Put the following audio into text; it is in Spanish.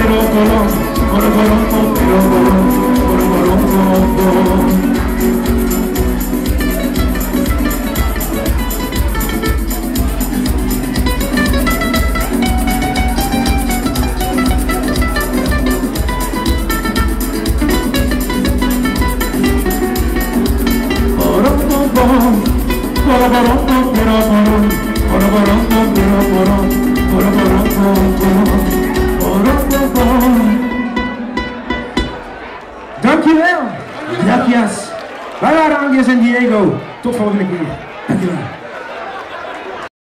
Dankjewel. Gracias. Wij waren Angie en Diego. Tot volgende keer. Dankjewel.